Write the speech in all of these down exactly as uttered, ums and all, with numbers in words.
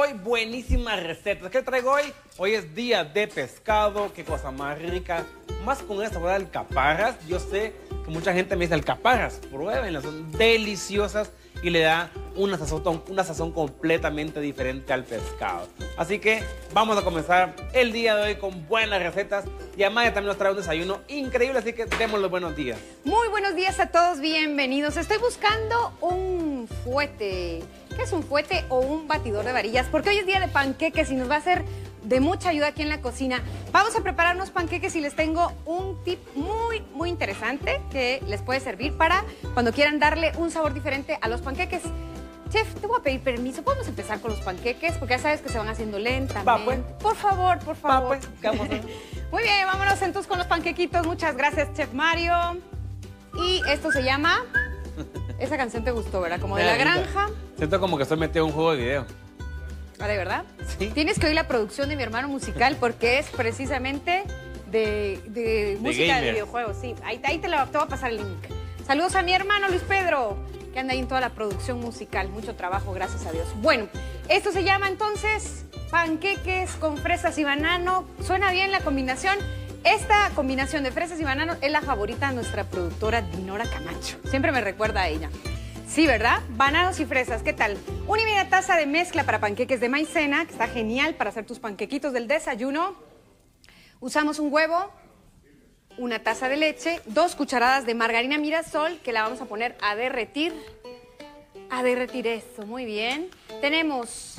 hoy buenísimas recetas. ¿Qué traigo hoy? Hoy es día de pescado, qué cosa más rica. Más con esta de alcaparras. Yo sé que mucha gente me dice alcaparras, pruébenlas, son deliciosas y le da una sazón, una sazón completamente diferente al pescado. Así que vamos a comenzar el día de hoy con buenas recetas. Y Amaya también nos trae un desayuno increíble, así que démosle buenos días. Muy buenos días a todos, bienvenidos. Estoy buscando un fuete. ¿Qué es un fuete o un batidor de varillas? Porque hoy es día de panqueques y nos va a ser de mucha ayuda aquí en la cocina. Vamos a preparar unos panqueques y les tengo un tip muy, muy interesante que les puede servir para cuando quieran darle un sabor diferente a los panqueques. Chef, te voy a pedir permiso. ¿Podemos empezar con los panqueques? Porque ya sabes que se van haciendo lentamente. Va, pues. Por favor, por favor. Va, pues. ¿Qué vamos a hacer? Muy bien, vámonos entonces con los panquequitos. Muchas gracias, Chef Mario. Y esto se llama... Esa canción te gustó, ¿verdad? Como de la granja. Siento como que estoy metido en un juego de video. ¿Ah, de verdad? Sí. Tienes que oír la producción de mi hermano musical porque es precisamente de, de música gamer. de videojuegos. Sí, ahí, ahí te, lo, te voy a pasar el link. Saludos a mi hermano Luis Pedro, que anda ahí en toda la producción musical. Mucho trabajo, gracias a Dios. Bueno, esto se llama entonces panqueques con fresas y banano. ¿Suena bien la combinación? Esta combinación de fresas y bananos es la favorita de nuestra productora Dinora Camacho. Siempre me recuerda a ella. Sí, ¿verdad? Bananos y fresas, ¿qué tal? Una y media taza de mezcla para panqueques de maicena, que está genial para hacer tus panquequitos del desayuno. Usamos un huevo, una taza de leche, dos cucharadas de margarina Mirasol, que la vamos a poner a derretir. A derretir eso, muy bien. Tenemos...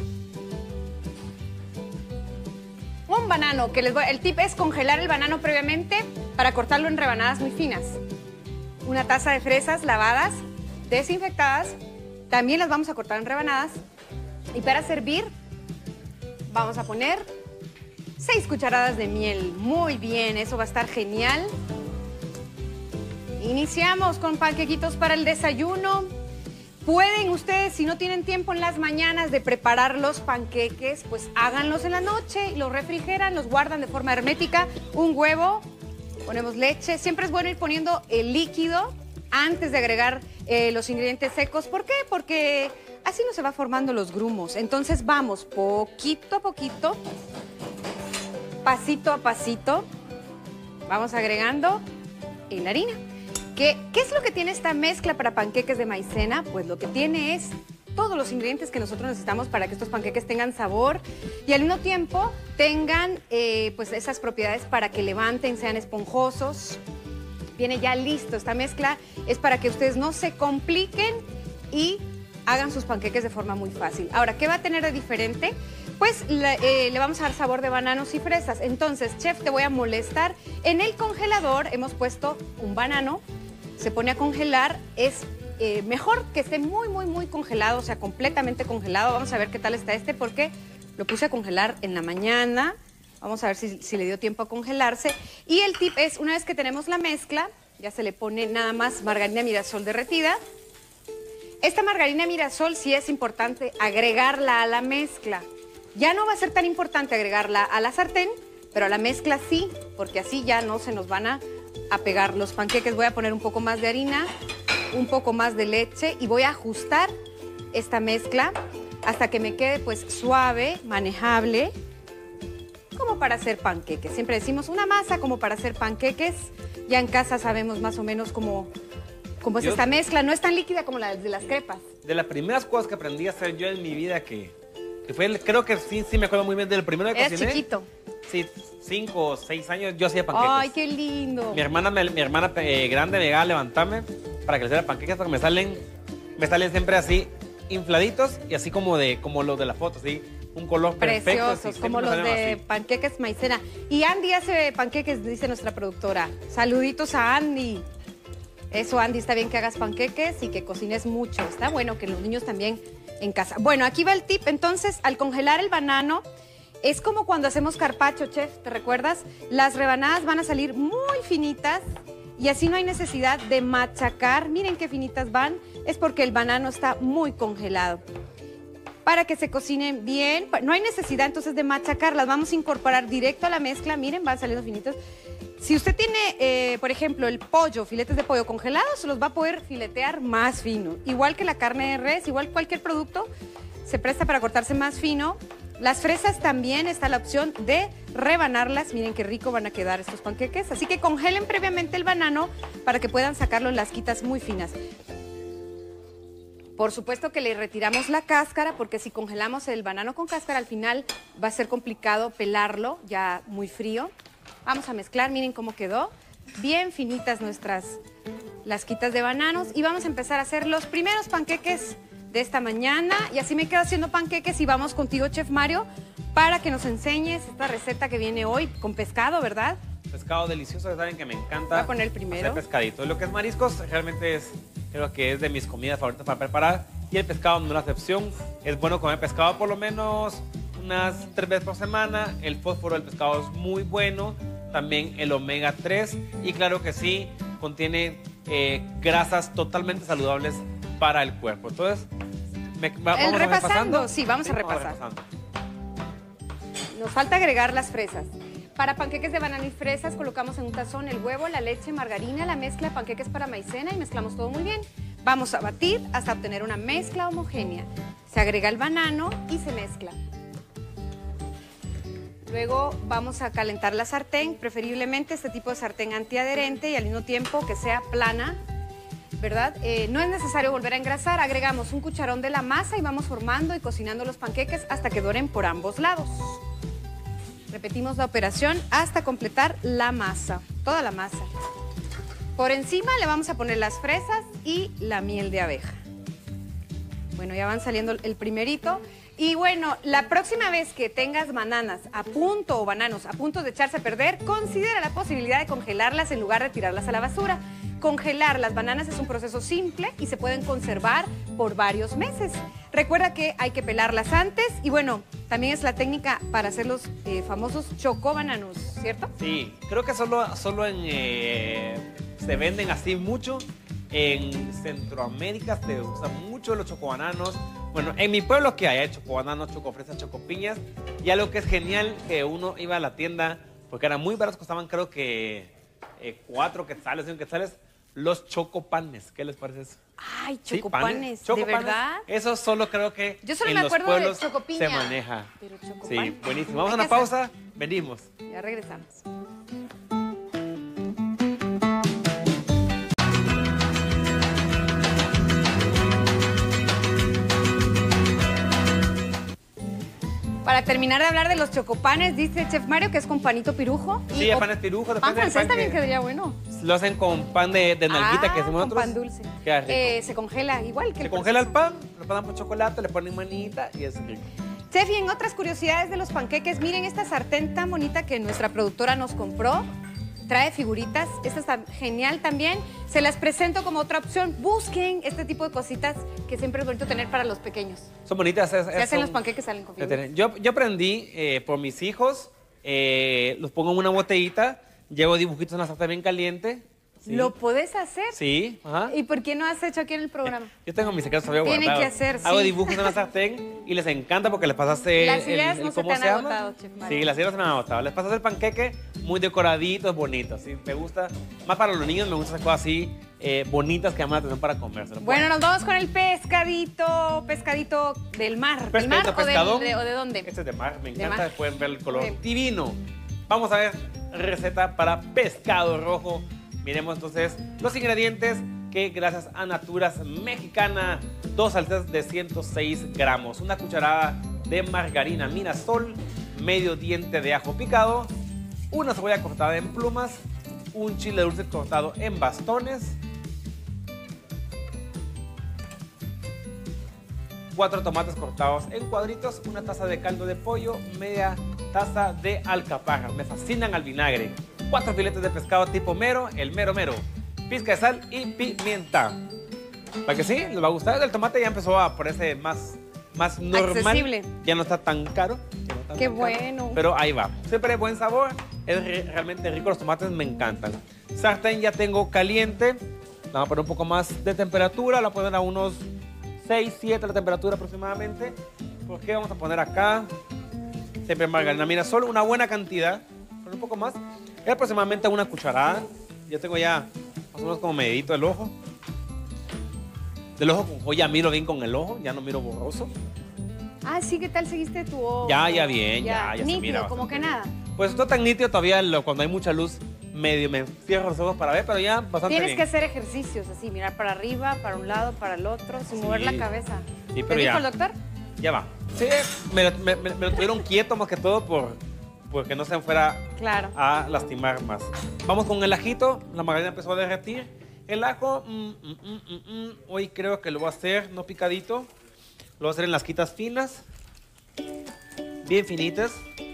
un banano, que les voy, el tip es congelar el banano previamente para cortarlo en rebanadas muy finas. Una taza de fresas lavadas, desinfectadas, también las vamos a cortar en rebanadas. Y para servir, vamos a poner seis cucharadas de miel. Muy bien, eso va a estar genial. Iniciamos con panquequitos para el desayuno. Pueden ustedes, si no tienen tiempo en las mañanas de preparar los panqueques, pues háganlos en la noche, los refrigeran, los guardan de forma hermética. Un huevo, ponemos leche. Siempre es bueno ir poniendo el líquido antes de agregar eh, los ingredientes secos. ¿Por qué? Porque así no se va formando los grumos. Entonces vamos poquito a poquito, pasito a pasito, vamos agregando la harina. ¿Qué, ¿Qué es lo que tiene esta mezcla para panqueques de maicena? Pues lo que tiene es todos los ingredientes que nosotros necesitamos para que estos panqueques tengan sabor y al mismo tiempo tengan eh, pues esas propiedades para que levanten, sean esponjosos. Viene ya listo. Esta mezcla es para que ustedes no se compliquen y hagan sus panqueques de forma muy fácil. Ahora, ¿qué va a tener de diferente? Pues le, eh, le vamos a dar sabor de bananos y fresas. Entonces, chef, te voy a molestar. En el congelador hemos puesto un banano. Se pone a congelar, es eh, mejor que esté muy, muy, muy congelado, o sea, completamente congelado. Vamos a ver qué tal está este, porque lo puse a congelar en la mañana. Vamos a ver si, si le dio tiempo a congelarse. Y el tip es, una vez que tenemos la mezcla, ya se le pone nada más margarina Mirasol derretida. Esta margarina Mirasol sí es importante agregarla a la mezcla. Ya no va a ser tan importante agregarla a la sartén, pero a la mezcla sí, porque así ya no se nos van a... a pegar los panqueques. Voy a poner un poco más de harina, un poco más de leche y voy a ajustar esta mezcla hasta que me quede pues suave, manejable, como para hacer panqueques. Siempre decimos una masa como para hacer panqueques. Ya en casa sabemos más o menos cómo, cómo es Yo, esta mezcla. No es tan líquida como la de las crepas. De las primeras cosas que aprendí a hacer yo en mi vida, que, que fue, creo que sí, sí me acuerdo muy bien del primero que Eras cociné. chiquito. Sí, cinco o seis años yo hacía panqueques. Ay, qué lindo. Mi hermana, me, mi hermana eh, grande me llegaba a levantarme para que le hiciera panqueques porque me salen, me salen siempre así infladitos y así como de como los de la foto, ¿sí? Un color perfecto. Preciosos, así, como los de así. panqueques maicena. Y Andy hace panqueques, dice nuestra productora. Saluditos a Andy. Eso, Andy, está bien que hagas panqueques y que cocines mucho. Está bueno que los niños también en casa. Bueno, aquí va el tip. Entonces, al congelar el banano, es como cuando hacemos carpaccio, chef, ¿te recuerdas? Las rebanadas van a salir muy finitas y así no hay necesidad de machacar. Miren qué finitas van. Es porque el banano está muy congelado. Para que se cocinen bien, no hay necesidad entonces de machacarlas. Vamos a incorporar directo a la mezcla. Miren, van saliendo finitos. Si usted tiene, eh, por ejemplo, el pollo, filetes de pollo congelados, se los va a poder filetear más fino. Igual que la carne de res, igual cualquier producto se presta para cortarse más fino. Las fresas también está la opción de rebanarlas. Miren qué rico van a quedar estos panqueques. Así que congelen previamente el banano para que puedan sacarlo en lasquitas muy finas. Por supuesto que le retiramos la cáscara, porque si congelamos el banano con cáscara, al final va a ser complicado pelarlo, ya muy frío. Vamos a mezclar, miren cómo quedó. Bien finitas nuestras lasquitas de bananos. Y vamos a empezar a hacer los primeros panqueques de esta mañana. Y así me quedo haciendo panqueques y vamos contigo, Chef Mario, para que nos enseñes esta receta que viene hoy con pescado, ¿verdad? Pescado delicioso, ya saben que me encanta. Voy a poner primero. Hacer pescadito. Lo que es mariscos realmente es, creo que es de mis comidas favoritas para preparar. Y el pescado no es la excepción. Es bueno comer pescado por lo menos unas tres veces por semana. El fósforo del pescado es muy bueno. También el omega tres. Y claro que sí, contiene eh, grasas totalmente saludables para el cuerpo. Entonces, me, vamos el a repasando, repasando. sí, vamos sí, a repasar. Vamos repasando. Nos falta agregar las fresas. Para panqueques de banano y fresas colocamos en un tazón el huevo, la leche, margarina, la mezcla de panqueques para maicena y mezclamos todo muy bien. Vamos a batir hasta obtener una mezcla homogénea. Se agrega el banano y se mezcla. Luego vamos a calentar la sartén, preferiblemente este tipo de sartén antiadherente y al mismo tiempo que sea plana, ¿verdad? Eh, no es necesario volver a engrasar, agregamos un cucharón de la masa y vamos formando y cocinando los panqueques hasta que doren por ambos lados. Repetimos la operación hasta completar la masa, toda la masa. Por encima le vamos a poner las fresas y la miel de abeja. Bueno, ya van saliendo el primerito. Y bueno, la próxima vez que tengas bananas a punto o bananos a punto de echarse a perder, considera la posibilidad de congelarlas en lugar de tirarlas a la basura. Congelar las bananas es un proceso simple y se pueden conservar por varios meses. Recuerda que hay que pelarlas antes y bueno, también es la técnica para hacer los eh, famosos chocobananos, ¿cierto? Sí, creo que solo, solo en, eh, se venden así mucho. En Centroamérica se usan mucho los chocobananos. Bueno, en mi pueblo que hay chocobananos, chocofresas, chocopiñas. Y algo que es genial, que uno iba a la tienda, porque eran muy baratos, costaban creo que eh, cuatro quetzales, cinco quetzales, los chocopanes. ¿Qué les parece eso? Ay, Sí, chocopanes, panes, ¿de chocopanes. verdad? Eso solo creo que Yo solo en me los acuerdo de pueblos chocopiña. se maneja. Pero chocopan. Sí, buenísimo. Vamos a Hay una que pausa, hacer. venimos. Ya regresamos. Para terminar de hablar de los chocopanes, dice Chef Mario que es con panito pirujo. Sí, el pan es pirujo. Pan depende del francés también que- quedaría bueno. Lo hacen con pan de, de nalguita ah, que hacemos con nosotros. pan dulce. Queda rico. Eh, se congela igual que Se el congela el proceso. pan, lo ponen por chocolate, le ponen manita y es rico. Chef, y en otras curiosidades de los panqueques, miren esta sartén tan bonita que nuestra productora nos compró. Trae figuritas, esta está genial también. Se las presento como otra opción. Busquen este tipo de cositas que siempre es bonito tener para los pequeños. Son bonitas. Es, Se es- hacen son- los panqueques, salen con figuritas. Yo, yo aprendí eh, por mis hijos, eh, los pongo en una botellita, llevo dibujitos en la sartén bien caliente. ¿sí? ¿Lo podés hacer? Sí, ajá. ¿Y por qué no has hecho aquí en el programa? Yo tengo mis secretos todavía Tienen guardados. que hacer, Hago sí. dibujos en la sartén y les encanta porque les pasaste Las el, ideas el- no se ¿cómo te han llama? agotado, Chef Mario. Sí, las ideas se me han agotado. Les pasas el panqueque muy decoradito, bonito. ¿sí? Me gusta, más para los niños me gustan esas cosas así eh, bonitas que llaman la atención para comérselo. Bueno, nos vamos con el pescadito, pescadito del mar. ¿Del Pescadito, mar o, pescadón. del- de, o de dónde? Este es de mar, me De encanta. mar. Pueden ver el color Ok. divino. Vamos a ver receta para pescado rojo. Miremos entonces los ingredientes que gracias a Naturas Mexicana, dos salsas de ciento seis gramos, una cucharada de margarina Mirasol, medio diente de ajo picado, una cebolla cortada en plumas, un chile dulce cortado en bastones, cuatro tomates cortados en cuadritos, una taza de caldo de pollo, media taza de alcaparras. Me fascinan al vinagre. Cuatro filetes de pescado tipo mero, el mero mero. Pizca de sal y pimienta. ¿Para que sí? ¿Les va a gustar? El tomate ya empezó a ponerse más, más normal. Accesible. Ya no está tan caro. ya no está Qué tan caro, bueno. pero ahí va. Siempre de buen sabor. Es re- realmente rico. Los tomates me encantan. Sartén ya tengo caliente. La vamos a poner un poco más de temperatura. La ponen a unos seis, siete la temperatura aproximadamente. ¿Por qué vamos a poner acá? Siempre margarina Mirasol, una buena cantidad. Poner un poco más. Es aproximadamente una cucharada. Yo tengo ya más o menos como medidito el ojo. Del ojo con joya miro bien con el ojo, ya no miro borroso. Ah, sí, ¿qué tal seguiste tu ojo? Ya, ya bien, ya, ya se nítido, mira como bastante que nada. Pues no tan nítido todavía lo- cuando hay mucha luz, medio me cierro los ojos para ver, pero ya bastante Tienes bien. que hacer ejercicios así, mirar para arriba, para un lado, para el otro, sin Sí. mover la cabeza. Sí, ¿Te pero dijo ya. el doctor? Ya va. Sí, me, me- me- me lo tuvieron quieto más que todo por, porque no se fuera Claro. a lastimar más. Vamos con el ajito. La margarina empezó a derretir. El ajo, mm, mm, mm, mm, mm, hoy creo que lo voy a hacer no picadito. Lo voy a hacer en lasquitas finas. Bien finitas.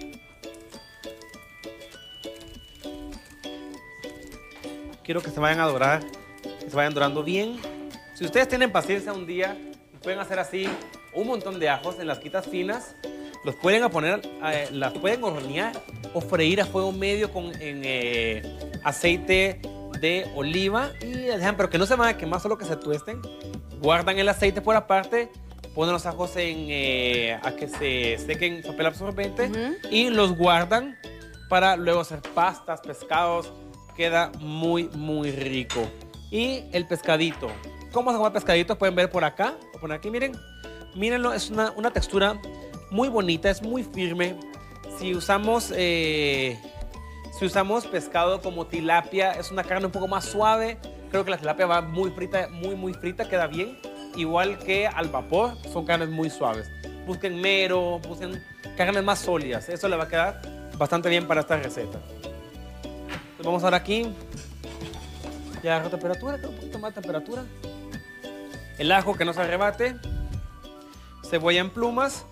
Quiero que se vayan a dorar, que se vayan dorando bien. Si ustedes tienen paciencia un día, pueden hacer así un montón de ajos en lasquitas finas. Los pueden a poner, eh, las pueden hornear o freír a fuego medio con en, eh, aceite de oliva y las dejan, pero que no se van a quemar, solo que se tuesten. Guardan el aceite por aparte, ponen los ajos en, eh, a que se sequen en papel absorbente Ujú. y los guardan para luego hacer pastas, pescados. Queda muy, muy rico. Y el pescadito. ¿Cómo se llama el pescadito? Pueden ver por acá o por aquí, miren. Mírenlo, es una, una textura muy bonita, es muy firme. Si usamos, eh, si usamos pescado como tilapia, es una carne un poco más suave. Creo que la tilapia va muy frita, muy, muy frita, queda bien. Igual que al vapor, son carnes muy suaves. Busquen mero, busquen carnes más sólidas. Eso le va a quedar bastante bien para esta receta. Entonces vamos ahora aquí. Ya agarro temperatura, un poquito más de temperatura. El ajo que no se arrebate. Cebolla en plumas.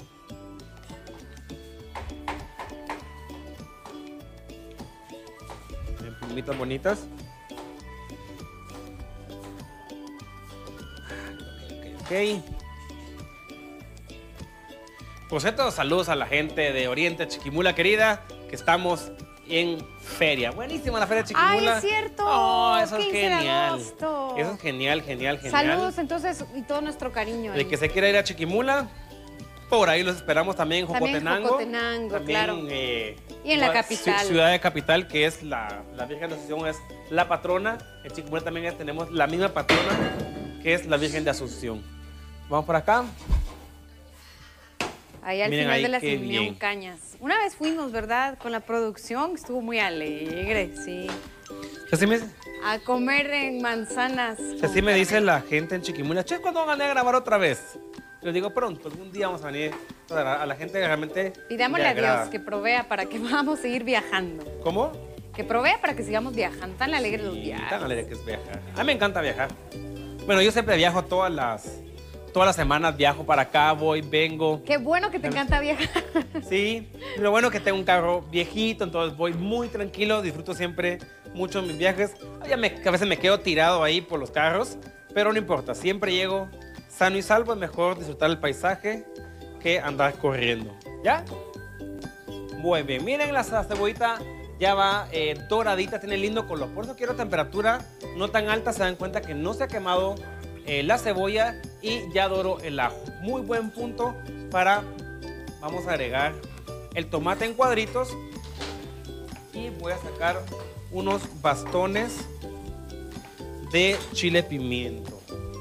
En plumitas bonitas. Ok, ok. Por cierto, saludos a la gente de Oriente Chiquimula querida, que estamos en feria. Buenísima la feria de Chiquimula. ¡Ay, es cierto! Oh, eso es quince de genial. agosto. Eso es genial, genial, genial. Saludos entonces y todo nuestro cariño. De ahí. que se quiera ir a Chiquimula, por ahí los esperamos también en También en Jocotenango. Jocotenango, También, claro. eh, Y en la ciudad- capital. ci- Ciudad de Capital, que es la, la Virgen de Asunción, es la patrona. En Chiquimula también es- tenemos la misma patrona, que es la Virgen de Asunción. Vamos por acá. Ahí al Miren final ahí, de la qué Simeón bien. Cañas. Una vez fuimos, ¿verdad? Con la producción, estuvo muy alegre, sí. Así me, A comer en manzanas. con así me dice caramelo. la gente en Chiquimula, che, ¿cuándo van a venir a grabar otra vez? Les digo pronto, algún día vamos a venir a la gente que realmente Pidámosle le a Dios agrada. que provea para que podamos seguir viajando. ¿Cómo? Que provea para que sigamos viajando. Tan alegres los Sí, viajes. tan alegre que es viajar. A mí me encanta viajar. Bueno, yo siempre viajo todas las, todas las semanas, viajo para acá, voy, vengo. Qué bueno que te encanta viajar. Sí, lo bueno es que tengo un carro viejito, entonces voy muy tranquilo, disfruto siempre mucho mis viajes. Ya me, a veces me quedo tirado ahí por los carros, pero no importa, siempre llego sano y salvo. Es mejor disfrutar el paisaje que andar corriendo. ¿Ya? Muy bien, miren la cebollita ya va eh, doradita, tiene lindo color. Por eso quiero temperatura no tan alta, se dan cuenta que no se ha quemado eh, la cebolla y ya doró el ajo. Muy buen punto para, vamos a agregar el tomate en cuadritos y voy a sacar unos bastones de chile pimiento.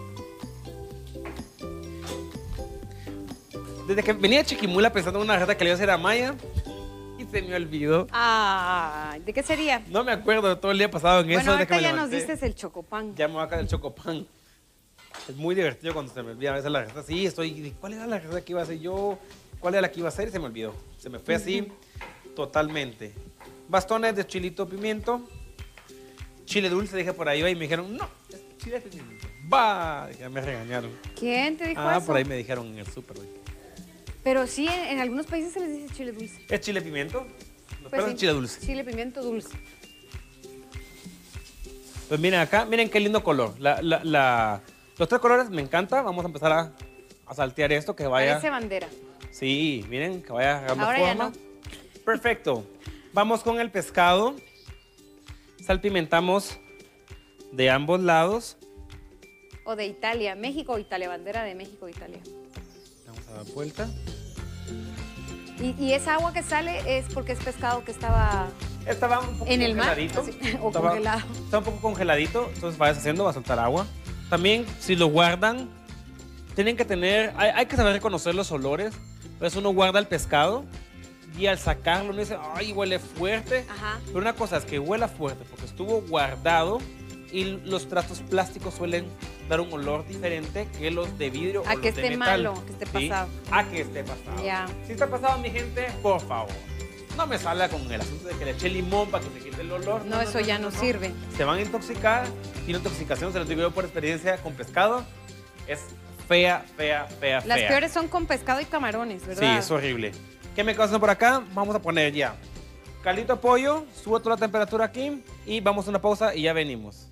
Desde que venía a Chiquimula pensando en una receta que le iba a hacer a Maya y se me olvidó. Ay, ¿de qué sería? No me acuerdo, todo el día pasado en eso. Bueno, desde que ahorita me ya nos levanté. diste el chocopán. Ya me voy a caer el chocopán. Es muy divertido cuando se me olvida a veces la receta. Sí, estoy. ¿Cuál era la receta que iba a hacer yo? ¿Cuál era la que iba a hacer? Y se me olvidó. Se me fue así totalmente. Bastones de chilito pimiento. Chile dulce, dije por ahí, y me dijeron, no, es chile pimiento. Va, ya me regañaron. ¿Quién te dijo Ah, eso? por ahí me dijeron en el súper. güey. Pero sí, en, en algunos países se les dice chile dulce. ¿Es chile pimiento? No, Pues pero sí, es chile dulce. Chile, pimiento, dulce. Pues miren acá, miren qué lindo color. La, la, la- los tres colores me encanta. Vamos a empezar a, a saltear esto, que vaya. Parece bandera. Sí, miren, que vaya agarrando Ahora ya forma. no. Perfecto. Vamos con el pescado. Salpimentamos de ambos lados. O de Italia, México o Italia, bandera de México o Italia. Vamos a dar vuelta. Y, y esa agua que sale es porque es pescado que estaba Estaba un poco en el mar congeladito. así, o Estaba- congelado. Está un poco congeladito, entonces va deshaciendo, va a soltar agua. También, si lo guardan tienen que tener, hay, hay que saber reconocer los olores. Entonces uno guarda el pescado y al sacarlo uno dice, ay, huele fuerte. Ajá. Pero una cosa es que huela fuerte porque estuvo guardado y los trastos plásticos suelen dar un olor diferente que los de vidrio A o que los de esté metal. malo, que esté ¿Sí? pasado. A que esté pasado. Ya. Si está pasado, mi gente, por favor, no me salga con el asunto de que le eché limón para que se quite el olor. No, eso ya no sirve. Se van a intoxicar y la intoxicación, se los digo yo por experiencia con pescado, es fea, fea, fea, Las fea. peores son con pescado y camarones, Sí, ¿verdad? es horrible. ¿Qué me causa por acá? Vamos a poner ya caldito de pollo, subo toda la temperatura aquí y vamos a una pausa y ya venimos.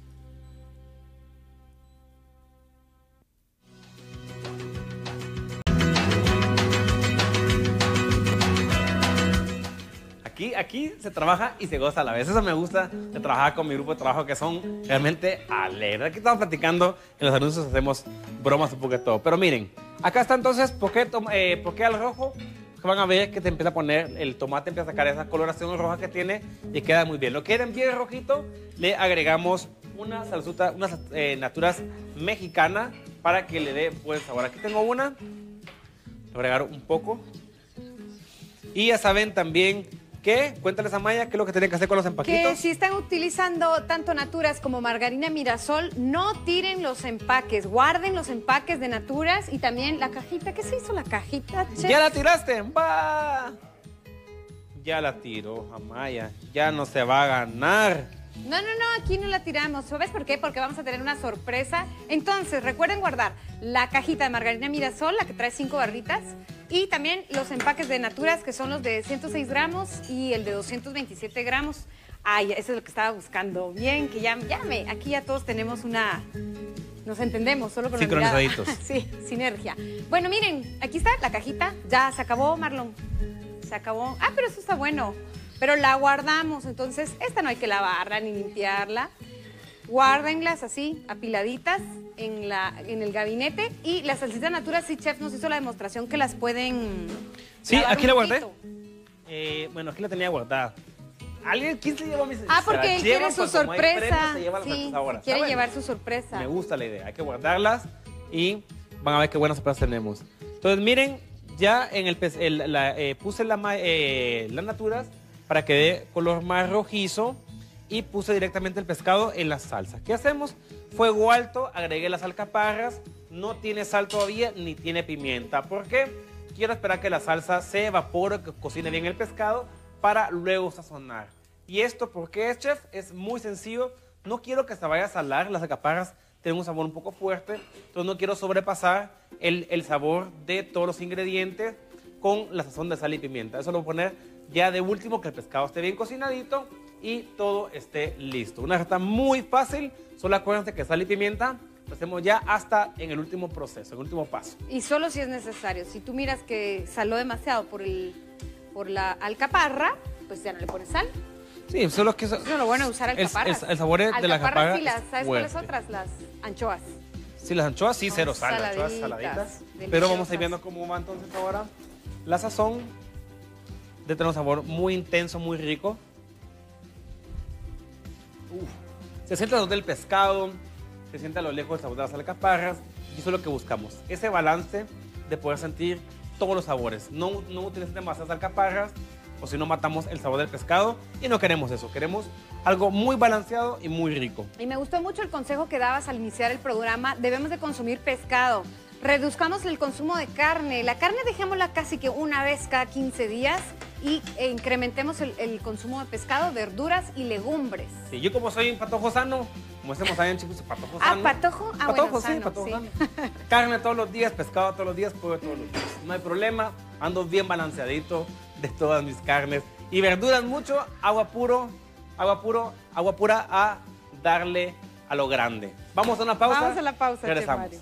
Aquí, aquí se trabaja y se goza a la vez. Eso me gusta de trabajar con mi grupo de trabajo que son realmente alegres. Aquí estamos platicando, en los anuncios hacemos bromas un poco de todo. Pero miren, acá está entonces, ¿por qué, eh, ¿por qué al rojo? Que van a ver que te empieza a poner, el tomate empieza a sacar esa coloración roja que tiene y queda muy bien. Lo quieren bien rojito, le agregamos una salsuta, unas eh, naturas mexicana para que le dé buen sabor. Aquí tengo una, le voy a agregar un poco. Y ya saben también que, cuéntales a Maya, qué es lo que tienen que hacer con los empaquitos. Que si están utilizando tanto Naturas como margarina Mirasol, no tiren los empaques, guarden los empaques de Naturas y también la cajita. ¿Qué se hizo la cajita, chef? ¡Ya la tiraste! ¡Va! Ya la tiró Amaya, ya no se va a ganar. No, no, no, aquí no la tiramos. ¿Sabes por qué? Porque vamos a tener una sorpresa. Entonces, recuerden guardar la cajita de margarina Mirasol, la que trae cinco barritas, y también los empaques de Naturas, que son los de ciento seis gramos y el de doscientos veintisiete gramos. Ay, eso es lo que estaba buscando. Bien, que ya, ya me, aquí ya todos tenemos una... Nos entendemos, solo con la mirada. Sincronizaditos. Sí, sinergia. Bueno, miren, aquí está la cajita. Ya se acabó, Marlon. Se acabó. Ah, pero eso está bueno. Pero la guardamos, entonces esta no hay que lavarla ni limpiarla. Guárdenlas así, apiladitas en, la, en el gabinete. Y las salsitas Naturas, sí, chef nos hizo la demostración que las pueden... Sí, lavar aquí un la guardé. poquito. Eh, bueno, aquí la tenía guardada. ¿Alguien? ¿Quién se lleva mis... Ah, se porque las él llevan, quiere su pues, como hay premios, sorpresa. se lleva las Sí, sorpresas ahora. quiere ¿Saben? llevar su sorpresa. Me gusta la idea, hay que guardarlas y van a ver qué buenas sorpresas tenemos. Entonces, miren, ya en el, pez- el la, eh, puse la, ma- eh, las Naturas para que dé color más rojizo y puse directamente el pescado en la salsa. ¿Qué hacemos? Fuego alto, agregué las alcaparras, no tiene sal todavía ni tiene pimienta. ¿Por qué? Quiero esperar que la salsa se evapore, que cocine bien el pescado para luego sazonar. ¿Y esto por qué es, chef? Es muy sencillo. No quiero que se vaya a salar, las alcaparras tienen un sabor un poco fuerte, entonces no quiero sobrepasar el, el sabor de todos los ingredientes con la sazón de sal y pimienta. Eso lo voy a poner ya de último, que el pescado esté bien cocinadito y todo esté listo. Una receta muy fácil, solo acuérdense que sal y pimienta lo hacemos ya hasta en el último proceso, en el último paso. Y solo si es necesario. Si tú miras que saló demasiado por, el, por la alcaparra, pues ya no le pones sal. Sí, solo que eso, Eso es lo bueno de usar el, alcaparras. el, el sabor de la alcaparra y las, es ¿sabes cuáles fuerte. otras? Las anchoas. Sí, las anchoas sí, Son cero sal, las anchoas saladitas, saladitas. deliciosas. Pero vamos a ir viendo cómo va entonces ahora la sazón de tener un sabor muy intenso, muy rico. Uf. Se siente el sabor del pescado, se siente a lo lejos el sabor de las alcaparras y eso es lo que buscamos, ese balance de poder sentir todos los sabores. No, no utilicen demasiadas alcaparras o si no matamos el sabor del pescado y no queremos eso, queremos algo muy balanceado y muy rico. Y me gustó mucho el consejo que dabas al iniciar el programa. Debemos de consumir pescado. Reduzcamos el consumo de carne. La carne dejémosla casi que una vez cada quince días y e incrementemos el, el consumo de pescado, verduras y legumbres. Sí, yo como soy un patojo sano, como decimos allá en Chicos, patojo Ah, sano. patojo. Ah, Patojo, bueno, sí, sano, patojo sí. sano. Carne todos los días, pescado todos los días, pollo todos los días. No hay problema, ando bien balanceadito de todas mis carnes. Y verduras mucho, agua puro, agua puro, agua pura a darle a lo grande. Vamos a una pausa. Vamos a la pausa, Chef regresamos. Mario.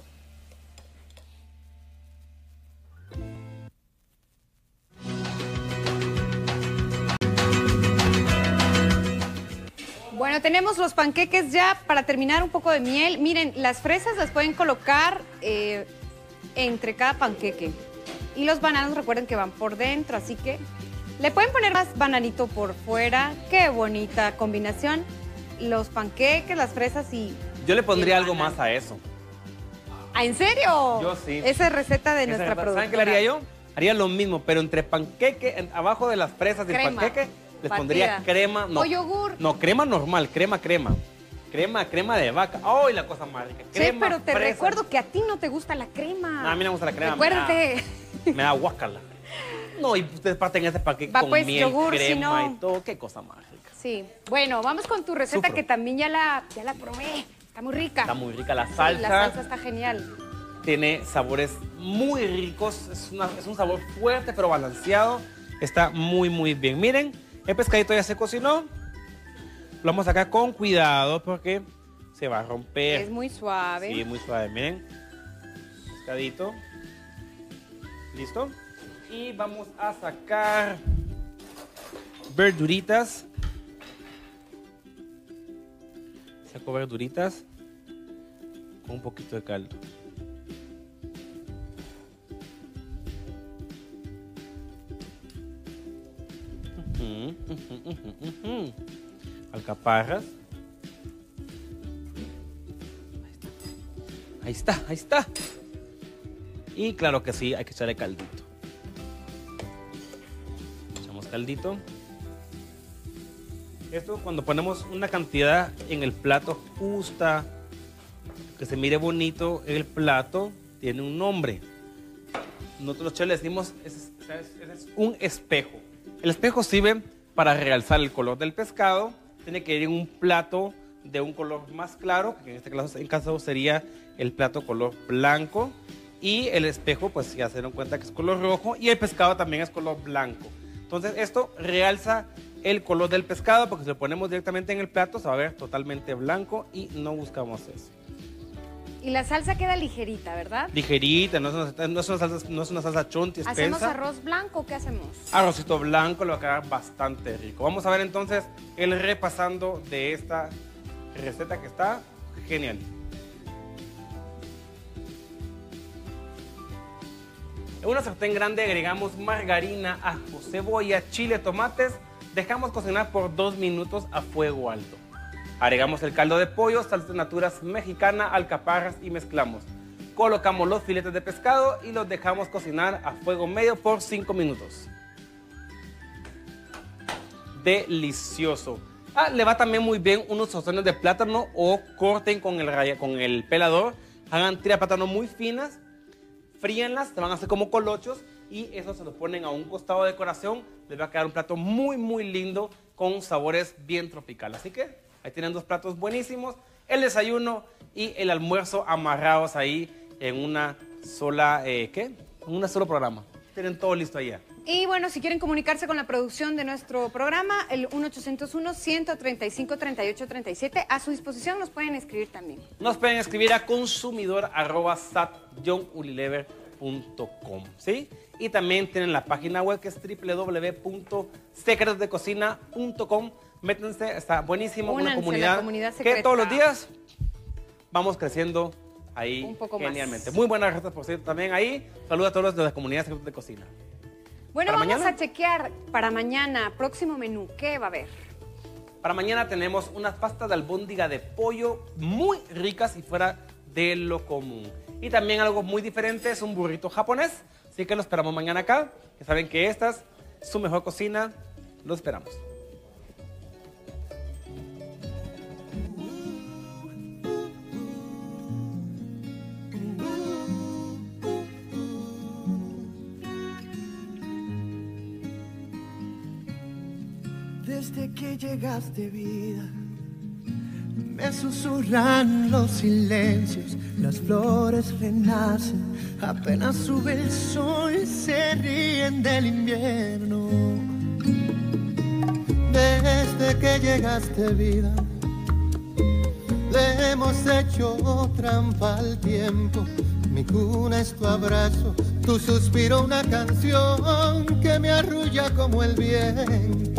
Bueno, tenemos los panqueques ya. Para terminar, un poco de miel. Miren, las fresas las pueden colocar eh, entre cada panqueque. Y los bananos, recuerden que van por dentro, así que le pueden poner más bananito por fuera. Qué bonita combinación. Los panqueques, las fresas y... Yo le pondría y el algo banano. más a eso. ¿Ah, en serio? Yo sí. Esa es receta de Esa nuestra receta. productora. ¿Saben qué le haría yo? Haría lo mismo, pero entre panqueque, en- abajo de las fresas del Crema. panqueque, les Batida. pondría crema. No, O yogur. No, crema normal, crema, crema. Crema, crema de vaca. ¡Ay, la cosa más rica! Sí, Crema, pero te fresa. recuerdo que a ti no te gusta la crema. No, a mí no me gusta la crema. Recuérdate. Me da, me da guácala. No, y ustedes parten ese panqueque Va, con pues, miel, yogur, si crema no. y todo. ¡Qué cosa más rica! Sí. Bueno, vamos con tu receta Sufro. que también ya la, ya la probé. Está muy rica. Está muy rica la Sí, salsa. la salsa está genial. Tiene sabores muy ricos. Es, una- es un sabor fuerte, pero balanceado. Está muy, muy bien. Miren, el pescadito ya se cocinó. Lo vamos a sacar con cuidado porque se va a romper. Es muy suave. Sí, muy suave. Miren. Pescadito. ¿Listo? Y vamos a sacar verduritas. Saco verduritas con un poquito de caldo. Ujú, ujú, ujú, ujú. Alcaparras. Ahí está, ahí está. Y claro que sí, hay que echarle caldito. Echamos caldito. Esto cuando ponemos una cantidad en el plato justa, que se mire bonito el plato, tiene un nombre. Nosotros los chefs le decimos, es, es, es un espejo. El espejo sirve para realzar el color del pescado. Tiene que ir en un plato de un color más claro, que en este caso, en caso sería el plato color blanco. Y el espejo, pues ya se dieron cuenta que es color rojo. Y el pescado también es color blanco. Entonces esto realza el color del pescado, porque si lo ponemos directamente en el plato se va a ver totalmente blanco y no buscamos eso. Y la salsa queda ligerita, ¿verdad? Ligerita, no es una, no es una salsa, no es una salsa chonti, espesa. ¿Hacemos arroz blanco o qué hacemos? Arrocito blanco, le va a quedar bastante rico. Vamos a ver entonces el repasando de esta receta que está genial. En una sartén grande agregamos margarina, ajo, cebolla, chile, tomates. Dejamos cocinar por dos minutos a fuego alto. Agregamos el caldo de pollo, salsa de naturas mexicana, alcaparras y mezclamos. Colocamos los filetes de pescado y los dejamos cocinar a fuego medio por cinco minutos. Delicioso. Ah, le va también muy bien unos tostones de plátano o corten con el, raya, con el pelador. Hagan tiras de plátano muy finas, fríenlas, se van a hacer como colochos y eso se lo ponen a un costado de decoración. Les va a quedar un plato muy, muy lindo con sabores bien tropicales. Así que ahí tienen dos platos buenísimos, el desayuno y el almuerzo amarrados ahí en una sola, eh, ¿qué? En un solo programa. Tienen todo listo allá. Y bueno, si quieren comunicarse con la producción de nuestro programa, el uno ochocientos uno, ciento treinta y cinco, treinta y ocho, treinta y siete, a su disposición nos pueden escribir también. Nos pueden escribir a consumidor arroba sat guion unilever punto com, ¿sí? Y también tienen la página web que es doble u doble u doble u punto secretos de cocina punto com. Métanse, está buenísimo, Únanse una a la comunidad, comunidad que secreta. todos los días vamos creciendo ahí Un poco más. genialmente. Muy buenas recetas, por cierto, también ahí. Saludos a todos los de la comunidad Secretos de Cocina. Bueno, ¿Para vamos mañana? a chequear para mañana, próximo menú, ¿qué va a haber? Para mañana tenemos unas pastas de albóndiga de pollo muy ricas y fuera de lo común. Y también algo muy diferente es un burrito japonés. Así que lo esperamos mañana acá. Que saben que esta es su mejor cocina. Lo esperamos. Desde que llegaste, vida, me susurran los silencios, las flores renacen, apenas sube el sol, se ríen del invierno. Desde que llegaste, vida, le hemos hecho trampa al tiempo. Mi cuna es tu abrazo, tu suspiro una canción que me arrulla como el viento.